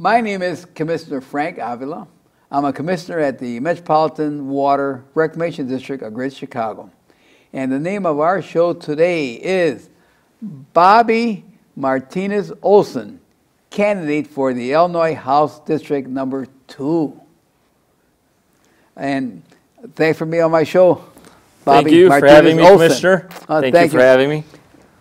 My name is Commissioner Frank Avila. I'm a commissioner at the Metropolitan Water Reclamation District of Greater Chicago. And the name of our show today is Bobby Martinez Olson, candidate for the Illinois House District number 2. And thanks for being on my show, Bobby. Thank you Martinez for having me, Olson. Commissioner. Thank you for having me.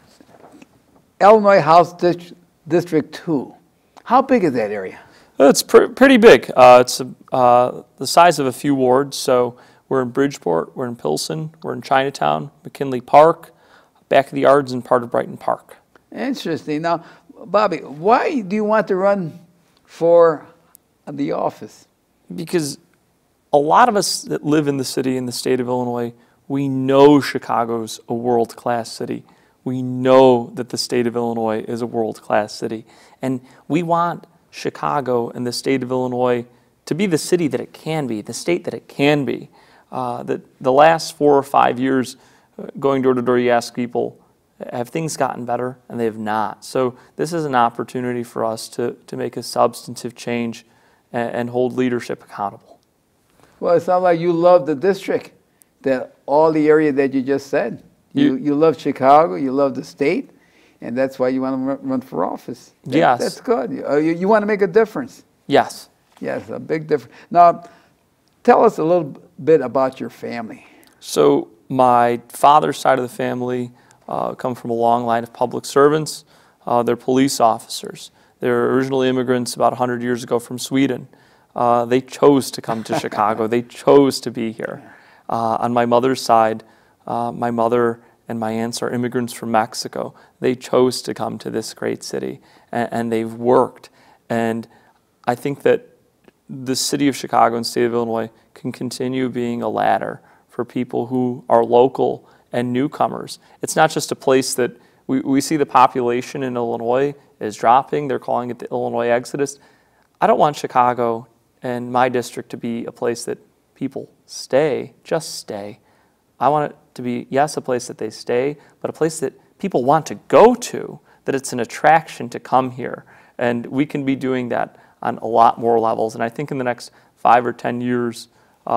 Illinois House District 2. How big is that area? Well, it's pretty big. It's the size of a few wards. So we're in Bridgeport, we're in Pilsen, we're in Chinatown, McKinley Park, back of the yards, and part of Brighton Park. Interesting. Now, Bobby, why do you want to run for the office? Because a lot of us that live in the city, in the state of Illinois, we know Chicago's a world-class city. We know that the state of Illinois is a world-class city. And we want Chicago and the state of Illinois to be the city that it can be, the state that it can be. The last 4 or 5 years, going door to door, you ask people, have things gotten better? And they have not. So this is an opportunity for us to make a substantive change and hold leadership accountable. Well, it sounds like you love the district, that all the area that you just said. You love Chicago, you love the state, and that's why you want to run for office. Yes. That's good. You want to make a difference. Yes. Yes, a big difference. Now, tell us a little bit about your family. So my father's side of the family come from a long line of public servants. They're police officers. They're originally immigrants about 100 years ago from Sweden. They chose to come to Chicago. They chose to be here. On my mother's side, my mother and my aunts are immigrants from Mexico. They chose to come to this great city, and they've worked. And I think that the city of Chicago and state of Illinois can continue being a ladder for people who are local and newcomers. It's not just a place that we see the population in Illinois is dropping. They're calling it the Illinois exodus. I don't want Chicago and my district to be a place that people stay, just stay. I want it to be, yes, a place that they stay, but a place that people want to go to, that it's an attraction to come here. And we can be doing that on a lot more levels. And I think in the next 5 or 10 years,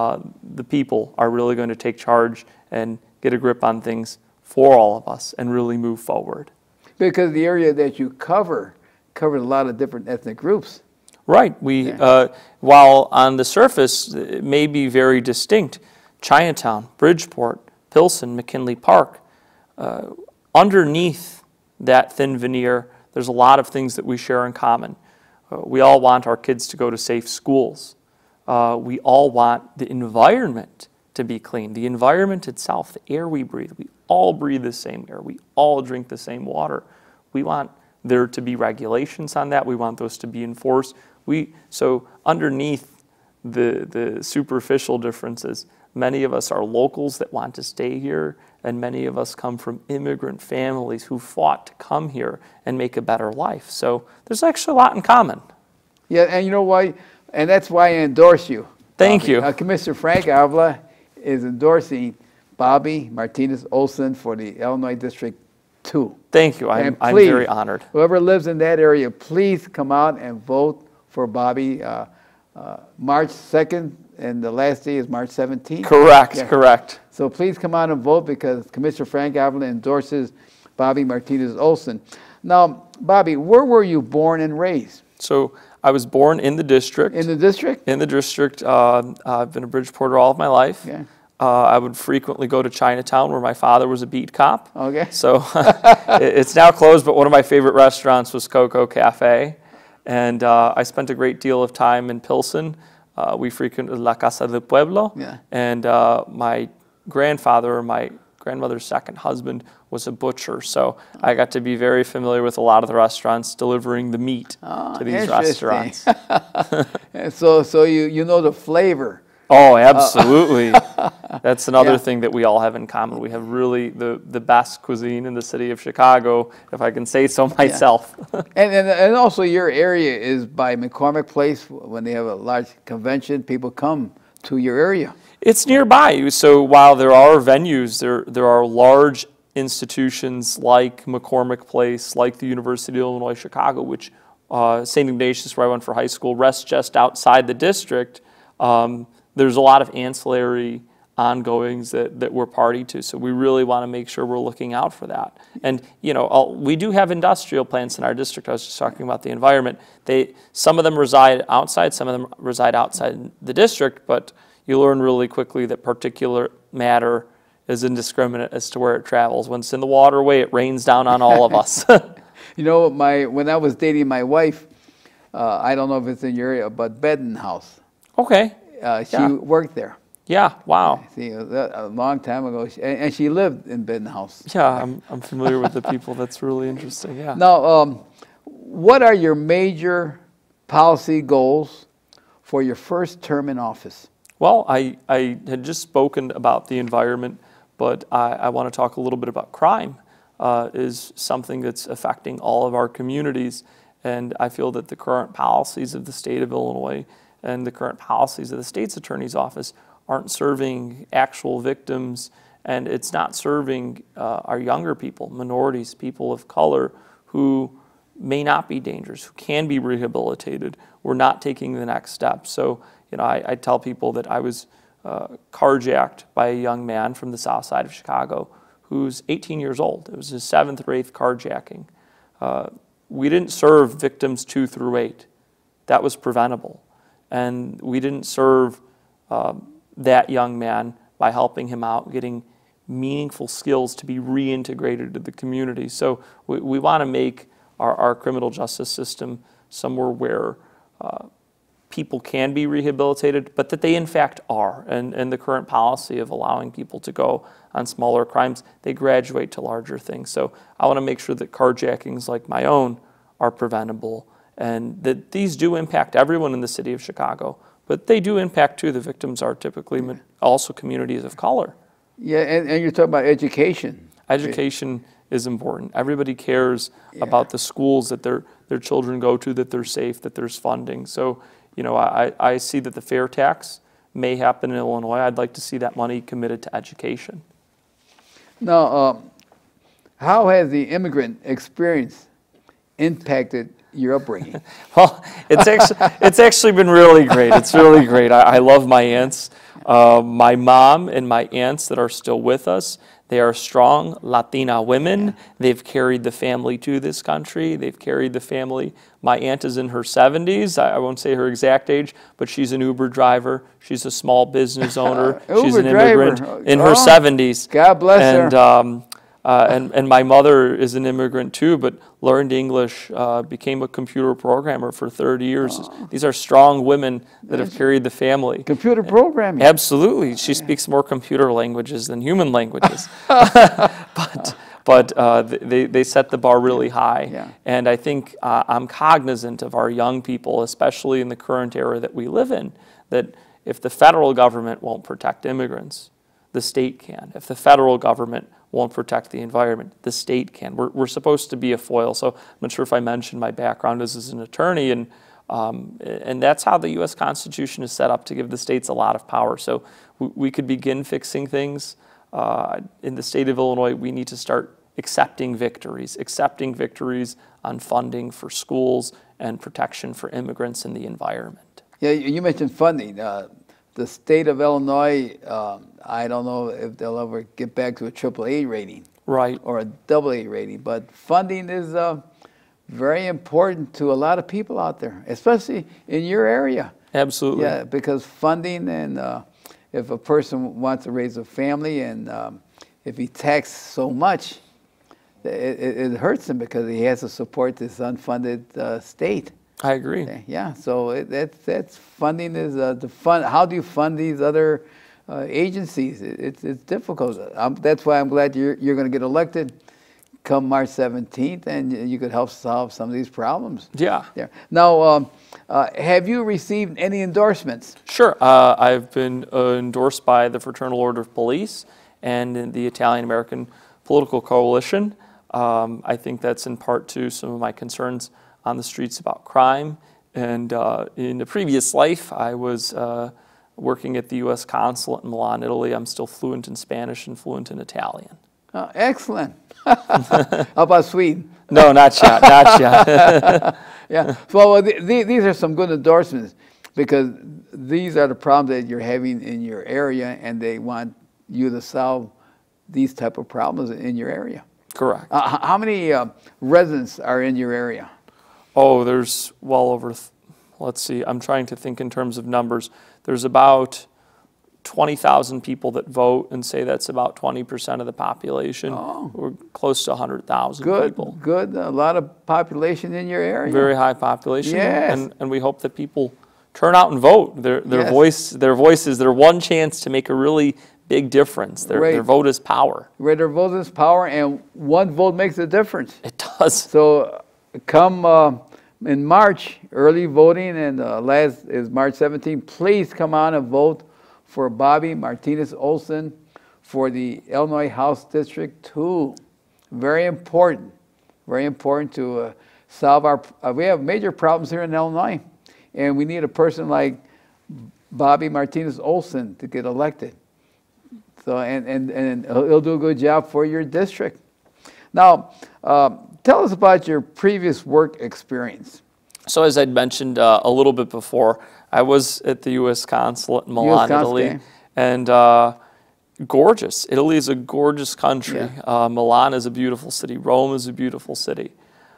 the people are really going to take charge and get a grip on things for all of us and really move forward. Because the area that you covers a lot of different ethnic groups. Right. While on the surface it may be very distinct, Chinatown, Bridgeport, Pilsen, McKinley Park, underneath that thin veneer, there's a lot of things that we share in common. We all want our kids to go to safe schools. We all want the environment to be clean. The environment itself, the air we breathe, we all breathe the same air. We all drink the same water. We want there to be regulations on that. We want those to be enforced. So underneath the superficial differences, many of us are locals that want to stay here, and many of us come from immigrant families who fought to come here and make a better life. So there's actually a lot in common. Yeah, and you know why? And that's why I endorse you. Thank you. Commissioner Frank Avila is endorsing Bobby Martinez Olson for the Illinois District 2. Thank you. I'm very honored. Whoever lives in that area, please come out and vote for Bobby. March 2nd, and the last day is March 17th. Correct, yeah. Correct. So please come out and vote because Commissioner Frank Avila endorses Bobby Martinez Olson. Now, Bobby, where were you born and raised? So I was born in the district. In the district? In the district. I've been a Bridgeporter all of my life. Yeah. I would frequently go to Chinatown where my father was a beat cop. Okay. So it's now closed, but one of my favorite restaurants was Coco Cafe. And I spent a great deal of time in Pilsen. We frequented La Casa del Pueblo. Yeah. And my grandfather, my grandmother's second husband, was a butcher. So I got to be very familiar with a lot of the restaurants delivering the meat to these restaurants. So you know the flavor. Oh, absolutely. That's another thing that we all have in common. We have really the best cuisine in the city of Chicago, if I can say so myself. Yeah. and also your area is by McCormick Place. When they have a large convention, people come to your area. It's nearby. So while there are venues, there are large institutions like McCormick Place, like the University of Illinois Chicago, which St. Ignatius, where I went for high school, rests just outside the district. There's a lot of ancillary ongoings that we're party to, so we really want to make sure we're looking out for that. And we do have industrial plants in our district. I was just talking about the environment. Some of them reside outside, some of them reside outside the district, but you learn really quickly that particulate matter is indiscriminate as to where it travels. When it's in the waterway, it rains down on all of us. When I was dating my wife, I don't know if it's in your area, but Bedden House. Okay. She worked there. Yeah, wow. See, a long time ago, and she lived in Bedden House. Yeah, I'm familiar with the people. That's really interesting, yeah. Now, what are your major policy goals for your first term in office? Well, I had just spoken about the environment, but I want to talk a little bit about crime. Is something that's affecting all of our communities, and I feel that the current policies of the state of Illinois and the current policies of the state's attorney's office aren't serving actual victims, and it's not serving our younger people, minorities, people of color who may not be dangerous, who can be rehabilitated. We're not taking the next step. So, I tell people that I was carjacked by a young man from the south side of Chicago who's 18 years old. It was his 7th or 8th carjacking. We didn't serve victims 2 through 8. That was preventable. And we didn't serve that young man by helping him out, getting meaningful skills to be reintegrated into the community. So we want to make our criminal justice system somewhere where people can be rehabilitated, but that they in fact are. And the current policy of allowing people to go on smaller crimes, they graduate to larger things. So I want to make sure that carjackings like my own are preventable, and that these do impact everyone in the city of Chicago, but they do impact too. The victims are typically also communities of color. Yeah, and you're talking about education. Education is important. Everybody cares about the schools that their children go to, that they're safe, that there's funding. So, I see that the fair tax may happen in Illinois. I'd like to see that money committed to education. Now, how has the immigrant experience impacted your upbringing? Well, it's actually been really great. It's really great. I love my aunts. My mom and my aunts that are still with us, they are strong Latina women. They've carried the family to this country. They've carried the family. My aunt is in her 70s. I won't say her exact age, but she's an Uber driver. She's a small business owner. She's an immigrant in her 70s. God bless her. And my mother is an immigrant too, but learned English, became a computer programmer for 30 years. These are strong women that have carried the family. Computer programming. Absolutely. She speaks more computer languages than human languages. But they set the bar really high. Yeah. And I think I'm cognizant of our young people, especially in the current era that we live in, that if the federal government won't protect immigrants, the state can. If the federal government won't protect the environment, the state can. We're supposed to be a foil. So I'm not sure if I mentioned my background as an attorney, and that's how the U.S. Constitution is set up, to give the states a lot of power. So we could begin fixing things. In the state of Illinois, we need to start accepting victories on funding for schools and protection for immigrants and the environment. Yeah, you mentioned funding. The state of Illinois, I don't know if they'll ever get back to a AAA rating, right, or a AA rating, but funding is very important to a lot of people out there, especially in your area. Absolutely. Yeah, because funding, and if a person wants to raise a family, and if he taxes so much, it hurts him because he has to support this unfunded state. I agree. Yeah, so that's funding is the fund. How do you fund these other agencies? It's difficult. That's why I'm glad you're going to get elected come March 17th, and you could help solve some of these problems. Yeah. Now, have you received any endorsements? Sure. I've been endorsed by the Fraternal Order of Police and the Italian American Political Coalition. I think that's in part to some of my concerns on the streets about crime. And in a previous life, I was working at the U.S. Consulate in Milan, Italy. I'm still fluent in Spanish and fluent in Italian. Excellent. How about Sweden? No, not yet, not yet. Yeah. So these are some good endorsements because these are the problems that you're having in your area, and they want you to solve these type of problems in your area. Correct. How many residents are in your area? Oh, there's well over, let's see, I'm trying to think in terms of numbers. There's about 20,000 people that vote, and say that's about 20% of the population. Oh. We're close to 100,000 people. Good. A lot of population in your area. Very high population. Yes. And we hope that people turn out and vote. Their Yes. voice is their one chance to make a really big difference. Their vote is power. Right, their vote is power, and one vote makes a difference. It does. So come in March, early voting, and last is March 17th. Please come on and vote for Bobby Martinez Olson for the Illinois House District 2. Very important to solve our, we have major problems here in Illinois, and we need a person like Bobby Martinez Olson to get elected. So, and he'll do a good job for your district. Now, tell us about your previous work experience. So as I'd mentioned a little bit before, I was at the U.S. Consulate in Milan, Italy, and gorgeous. Italy is a gorgeous country. Yeah. Milan is a beautiful city. Rome is a beautiful city.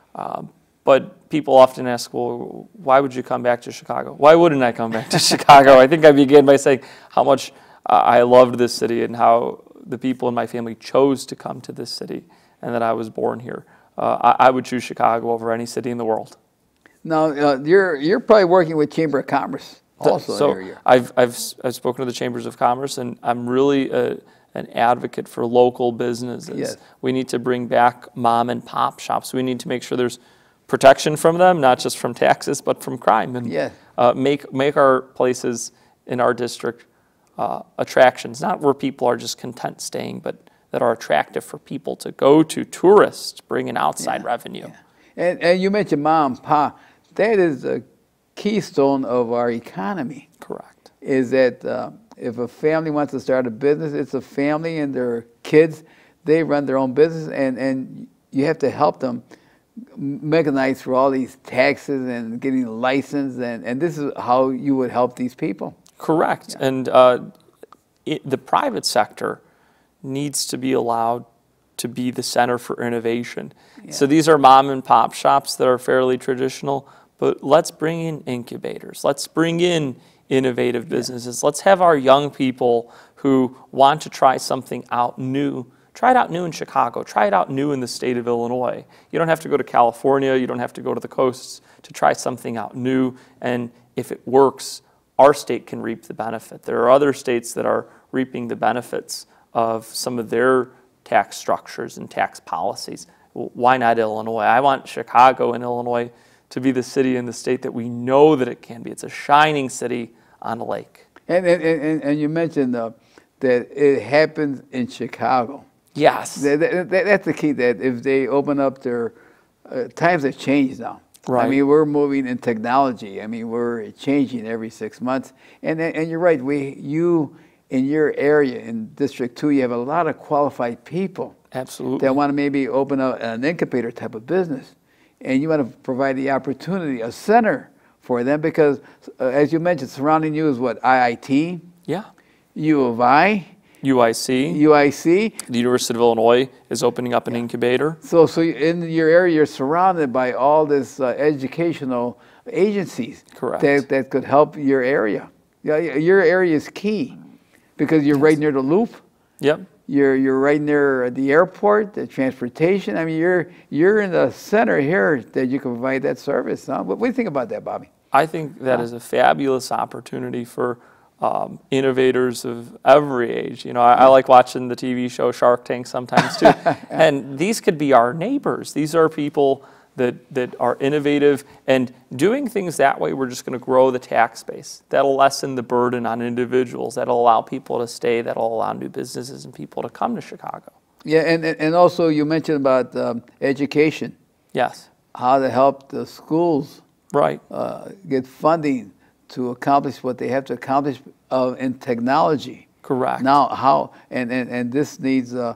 But people often ask, well, why would you come back to Chicago? Why wouldn't I come back to Chicago? I think I began by saying how much I loved this city and how the people in my family chose to come to this city and that I was born here. I would choose Chicago over any city in the world. Now, you're probably working with Chamber of Commerce also. So in your I've spoken to the Chambers of Commerce, and I'm really an advocate for local businesses. Yes. We need to bring back mom and pop shops. We need to make sure there's protection from them, not just from taxes, but from crime, and Yes. make our places in our district attractions, not where people are just content staying, but that are attractive for people to go to, tourists, bring in outside revenue. Yeah. And you mentioned mom and pop. That is a keystone of our economy. Correct. Is that if a family wants to start a business, it's a family and their kids, they run their own business, and you have to help them mechanize through all these taxes and getting a license, and this is how you would help these people. Correct. Yeah. And the private sector needs to be allowed to be the center for innovation. Yeah. So these are mom and pop shops that are fairly traditional, but let's bring in incubators. Let's bring in innovative businesses. Let's have our young people who want to try something out new. Try it out new in Chicago. Try it out new in the state of Illinois. You don't have to go to California. You don't have to go to the coasts to try something out new. And if it works, our state can reap the benefit. There are other states that are reaping the benefits of some of their tax structures and tax policies. Why not Illinois? I want Chicago and Illinois to be the city and the state that we know that it can be. It's a shining city on a lake. And you mentioned that it happens in Chicago. Yes. That's the key, that if they open up their, times have changed now. Right. I mean, we're moving in technology. I mean, we're changing every 6 months. And you're right, you in your area, in District 2, you have a lot of qualified people. Absolutely. That want to maybe open up an incubator type of business. And you want to provide the opportunity, a center for them, because as you mentioned, surrounding you is what, IIT? Yeah. U of I? UIC. The University of Illinois is opening up an incubator. So in your area, you're surrounded by all this educational agencies. Correct. That could help your area. Yeah, your area is key because you're right near the loop. Yep. You're right near the airport, the transportation. I mean, you're in the center here that you can provide that service. Huh? What do you think about that, Bobby? I think that is a fabulous opportunity for innovators of every age. You know, I like watching the TV show Shark Tank sometimes too. And these could be our neighbors. These are people that are innovative, and doing things that way, we're just going to grow the tax base. That'll lessen the burden on individuals. That'll allow people to stay. That'll allow new businesses and people to come to Chicago. Yeah, and also you mentioned about education. Yes. How to help the schools get funding to accomplish what they have to accomplish in technology. Correct. Now, how and this needs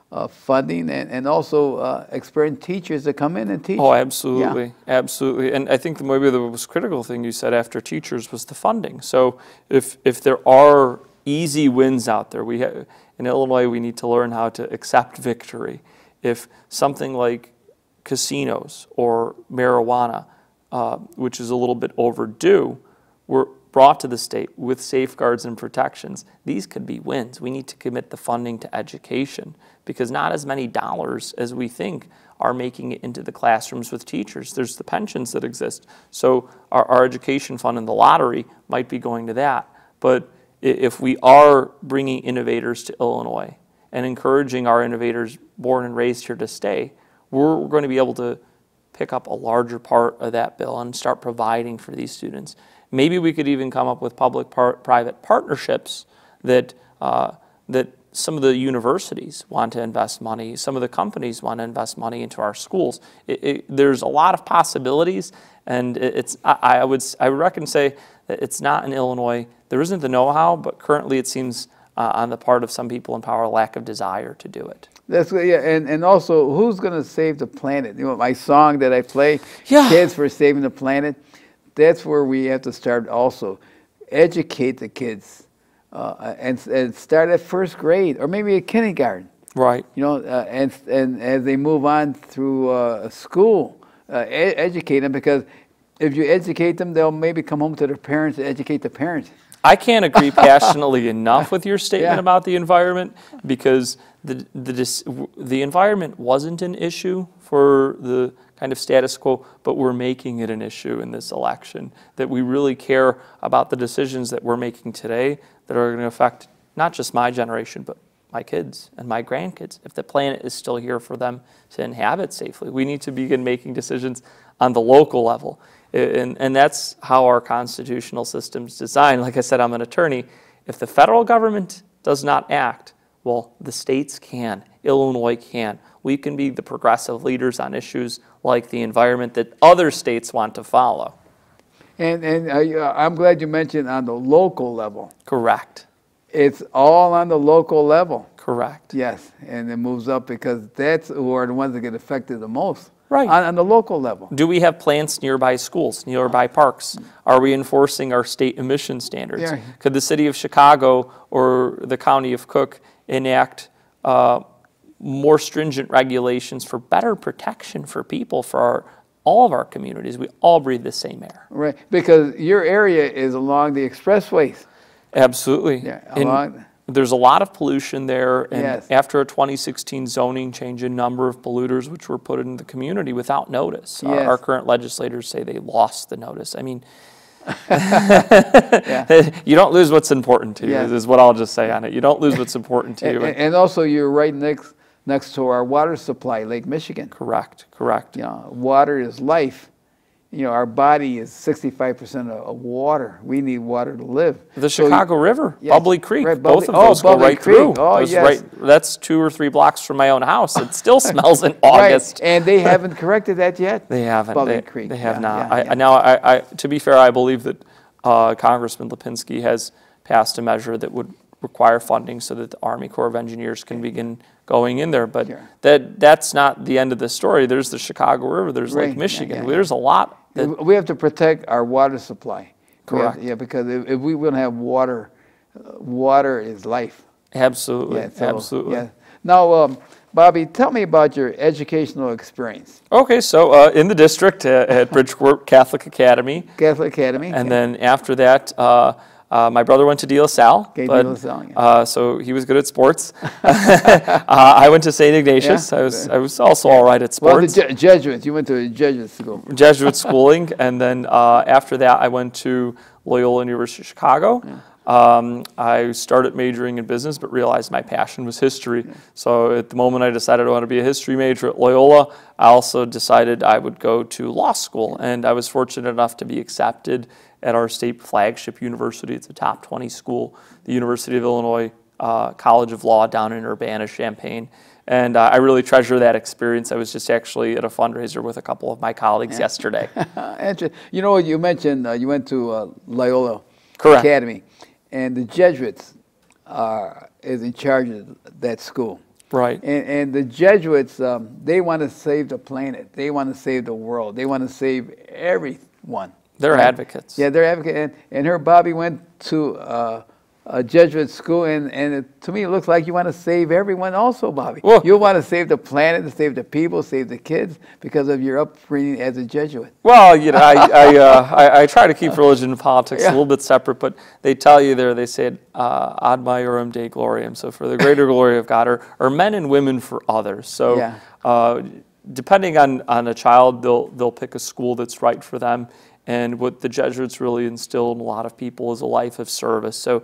funding and also experienced teachers to come in and teach. Oh, absolutely, absolutely. And I think maybe the most critical thing you said after teachers was the funding. So if there are easy wins out there, in Illinois we need to learn how to accept victory. If something like casinos or marijuana, which is a little bit overdue, were brought to the state with safeguards and protections, these could be wins. We need to commit the funding to education because not as many dollars as we think are making it into the classrooms with teachers. There's the pensions that exist. So our education fund and the lottery might be going to that. But if we are bringing innovators to Illinois and encouraging our innovators born and raised here to stay, we're going to be able to pick up a larger part of that bill and start providing for these students. Maybe we could even come up with public-private partnerships that some of the universities want to invest money, some of the companies want to invest money into our schools. There's a lot of possibilities, and I would reckon say that it's not in Illinois. There isn't the know-how, but currently it seems on the part of some people in power, lack of desire to do it. That's good, yeah, and also, who's going to save the planet? You know, my song that I play, Yeah. Kids for Saving the Planet. That's where we have to start also. Educate the kids and start at first grade or maybe at kindergarten. Right. You know, and as they move on through school, educate them, because if you educate them, they'll maybe come home to their parents and educate the parents. I can't agree passionately enough with your statement Yeah. about the environment, because the environment wasn't an issue for the kind of status quo, but we're making it an issue in this election, that we really care about the decisions that we're making today that are going to affect not just my generation, but my kids and my grandkids. If the planet is still here for them to inhabit safely, we need to begin making decisions on the local level. And that's how our constitutional system's designed. Like I said, I'm an attorney. If the federal government does not act, well, the states can. Illinois can. We can be the progressive leaders on issues like the environment that other states want to follow. And I'm glad you mentioned on the local level. Correct. It's all on the local level. Correct. Yes, and it moves up because that's who are the ones that get affected the most. Right. On the local level. Do we have plants nearby schools, nearby parks? Are we enforcing our state emission standards? Yeah. Could the city of Chicago or the county of Cook enact more stringent regulations for better protection for people, for all of our communities? We all breathe the same air. Right, because your area is along the expressways. Absolutely. Yeah, there's a lot of pollution there, and Yes. after a 2016 zoning change, a number of polluters which were put into the community without notice. Yes. Our current legislators say they lost the notice. I mean, you don't lose what's important to you, Yes. is what I'll just say on it. You don't lose what's important to you. And also you're right next to our water supply, Lake Michigan. Correct, correct. You know, water is life. You know, our body is 65% of water. We need water to live. The Chicago River, Yes. Bubbly Creek, Right, both of those go Bubbly right Creek. through. Oh, Those yes. That's 2 or 3 blocks from my own house. It still smells in August. Right, and they haven't corrected that yet? They haven't. Bubbly Creek. They have Yeah, not. yeah, yeah. Now, to be fair, I believe that Congressman Lipinski has passed a measure that would require funding so that the Army Corps of Engineers can begin going in there. But Sure. that's not the end of the story. There's the Chicago River. There's Right, Lake Michigan. yeah, yeah. There's a lot. We have to protect our water supply. Correct. Yeah, because if we don't have water, water is life. Absolutely. Yeah, so, Absolutely. Yeah. Now, Bobby, tell me about your educational experience. Okay, so in the district at Bridgeport Catholic Academy. Catholic Academy. And then after that, my brother went to De La Salle, Okay, De La Salle, yeah. so he was good at sports. I went to St. Ignatius. Yeah. I was also all right at Well, the sports. Jesuits. You went to a Jesuit school. Jesuit schooling, and then after that, I went to Loyola University of Chicago. I started majoring in business, but realized my passion was history. So at the moment I decided I want to be a history major at Loyola, I also decided I would go to law school. And I was fortunate enough to be accepted at our state flagship university. It's a top 20 school, the University of Illinois College of Law down in Urbana-Champaign. And I really treasure that experience. I was just actually at a fundraiser with a couple of my colleagues yesterday. You know, you mentioned you went to Loyola Correct. Academy, and the Jesuits is in charge of that school. Right. And the Jesuits, they want to save the planet. They want to save the world. They want to save everyone. They're advocates. Yeah, they're advocates. And her Bobby went to a Jesuit school, and to me it looks like you want to save everyone also, Bobby. Well, you want to save the planet, save the people, save the kids because of your upbringing as a Jesuit. Well, you know, I try to keep religion and politics a little bit separate, but they tell you there, they say ad maiorem Dei gloriam, so for the greater glory of God, or men and women for others. So depending on a child, they'll pick a school that's right for them. And what the Jesuits really instilled in a lot of people is a life of service. So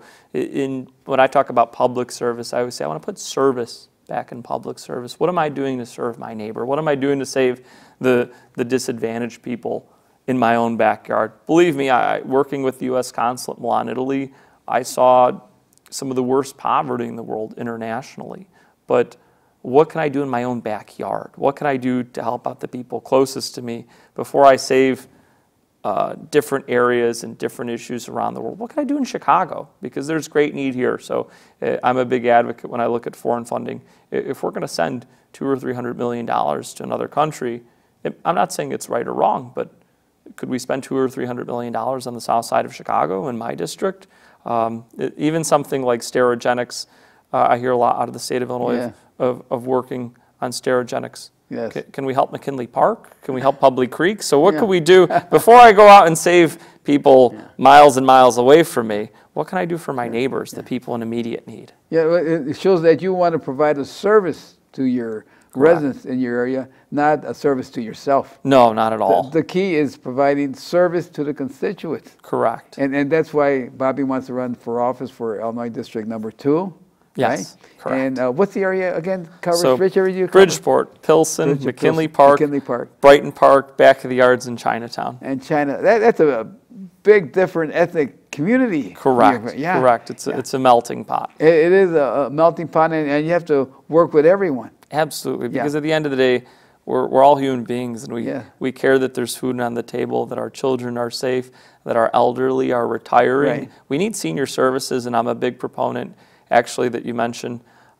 when I talk about public service, I always say I want to put service back in public service. What am I doing to serve my neighbor? What am I doing to save the disadvantaged people in my own backyard? Believe me, working with the U.S. Consulate in Milan, Italy, I saw some of the worst poverty in the world internationally. But what can I do in my own backyard? What can I do to help out the people closest to me before I save different areas and different issues around the world? What can I do in Chicago? Because there's great need here. So I'm a big advocate when I look at foreign funding. If we're going to send $200 or $300 million to another country, I'm not saying it's right or wrong, but could we spend $200 or $300 million on the south side of Chicago in my district? Even something like sterogenics, I hear a lot out of the state of Illinois of working on sterogenics. Yes. Can we help McKinley Park? Can we help Public Creek? So what could we do before I go out and save people miles and miles away from me? What can I do for my neighbors, the people in immediate need? Yeah, it shows that you want to provide a service to your residents in your area, not a service to yourself. No, not at all. The key is providing service to the constituents. Correct. And that's why Bobby wants to run for office for Illinois District number 2. Yes, right? correct. And what's the area again? Coverage? So which area do you cover? Bridgeport, Pilsen, McKinley Park, Brighton Park, back of the yards in Chinatown. And China, that's a big different ethnic community. Correct, yeah. correct. It's a melting pot. It is a melting pot, and you have to work with everyone. Absolutely, because at the end of the day, we're all human beings, and we care that there's food on the table, that our children are safe, that our elderly are retiring. Right. We need senior services, and I'm a big proponent, actually, that you mentioned.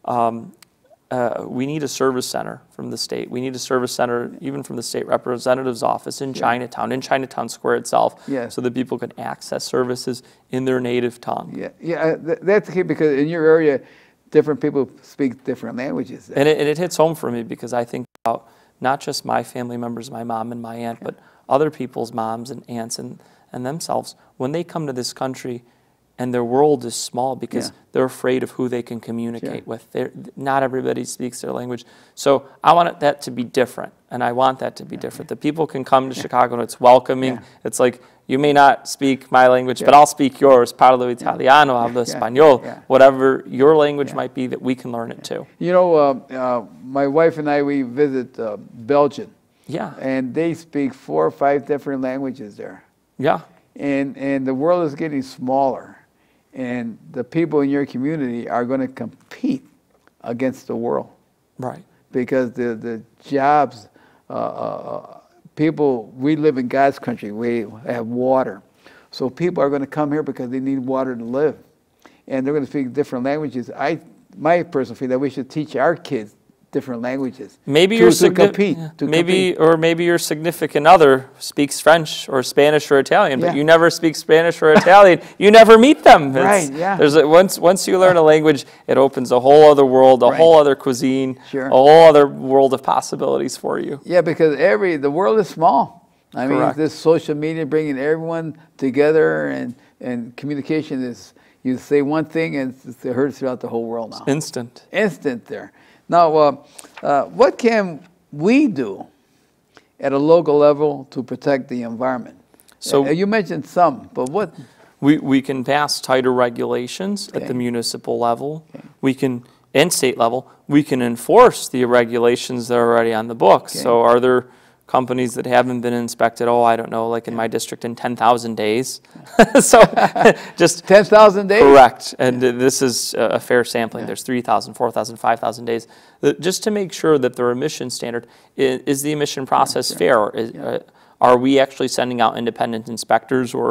We need a service center from the state. We need a service center even from the state representative's office in Chinatown Square itself, so that people can access services in their native tongue. That's the key, because in your area, different people speak different languages. And it hits home for me, because I think about not just my family members, my mom and my aunt, but other people's moms and aunts and themselves. When they come to this country, and their world is small because they're afraid of who they can communicate with. Not everybody speaks their language. So I want that to be different, and I want that to be different. The people can come to Chicago, and it's welcoming. It's like, you may not speak my language, but I'll speak yours. Parlo italiano, hablo español. Whatever your language might be, that we can learn it too. You know, my wife and I, we visit Belgium. And they speak 4 or 5 different languages there. And the world is getting smaller. And the people in your community are going to compete against the world. Right. Because the jobs, people, we live in God's country. We have water. So people are going to come here because they need water to live. And they're going to speak different languages. My personal feeling that we should teach our kids different languages. Maybe your significant other speaks French or Spanish or Italian, but you never speak Spanish or Italian. You never meet them. Once you learn a language, it opens a whole other world, a whole other cuisine, a whole other world of possibilities for you. Yeah, because the world is small. I mean, this social media bringing everyone together, and communication is, you say one thing and it's heard throughout the whole world now. It's instant there. Now, what can we do at a local level to protect the environment? So you mentioned some, but what? We can pass tighter regulations at the municipal level. We can, and state level, we can enforce the regulations that are already on the books. So are there companies that haven't been inspected, I don't know, like in my district in 10,000 days. So just 10,000 days? Correct. And this is a fair sampling. There's 3,000, 4,000, 5,000 days. Just to make sure that their emission standard, is the emission process fair? Are we actually sending out independent inspectors, or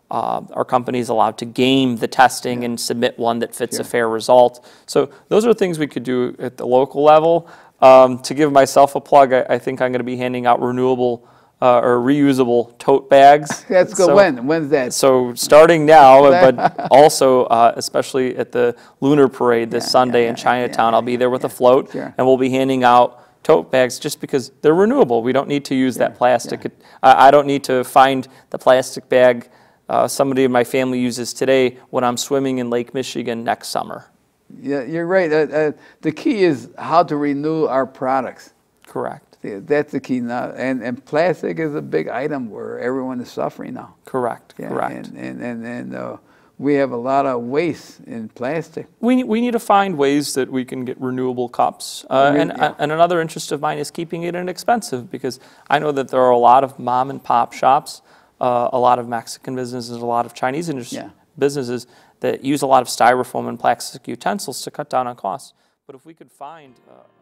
Our company is allowed to game the testing and submit one that fits a fair result. So those are things we could do at the local level. To give myself a plug, I think I'm going to be handing out renewable or reusable tote bags. That's good. So, when's that? So starting now, but also especially at the Lunar Parade this Sunday in Chinatown, I'll be there with a float, and we'll be handing out tote bags just because they're renewable. We don't need to use that plastic. I don't need to find the plastic bag somebody in my family uses today when I'm swimming in Lake Michigan next summer. Yeah, you're right. The key is how to renew our products. Correct. That's the key now. And plastic is a big item where everyone is suffering now. Correct. Yeah, correct. And we have a lot of waste in plastic. We need to find ways that we can get renewable cups. And another interest of mine is keeping it inexpensive, because I know that there are a lot of mom and pop shops, a lot of Mexican businesses, a lot of Chinese businesses that use a lot of styrofoam and plastic utensils to cut down on costs. But if we could find...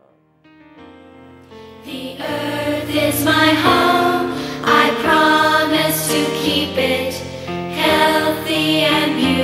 The earth is my home, I promise to keep it healthy and beautiful.